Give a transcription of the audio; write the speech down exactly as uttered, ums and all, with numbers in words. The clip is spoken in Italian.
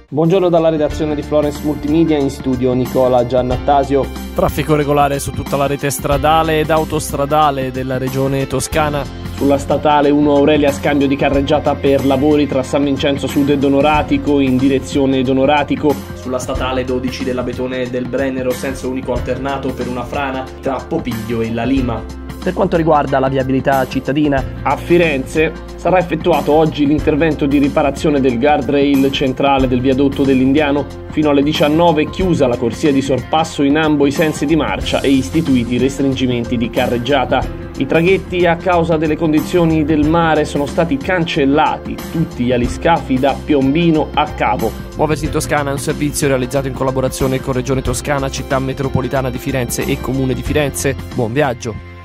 Buongiorno dalla redazione di Florence Multimedia, in studio Nicola Giannattasio. Traffico regolare su tutta la rete stradale ed autostradale della regione Toscana. Sulla statale uno Aurelia, scambio di carreggiata per lavori tra San Vincenzo Sud e Donoratico in direzione Donoratico. Sulla statale dodici della Betone del Brennero, senso unico alternato per una frana tra Popiglio e La Lima. Per quanto riguarda la viabilità cittadina, a Firenze sarà effettuato oggi l'intervento di riparazione del guardrail centrale del viadotto dell'Indiano. Fino alle diciannove chiusa la corsia di sorpasso in ambo i sensi di marcia e istituiti restringimenti di carreggiata. I traghetti, a causa delle condizioni del mare, sono stati cancellati, tutti gli aliscafi da Piombino a Cavo. Muoversi in Toscana è un servizio realizzato in collaborazione con Regione Toscana, Città Metropolitana di Firenze e Comune di Firenze. Buon viaggio!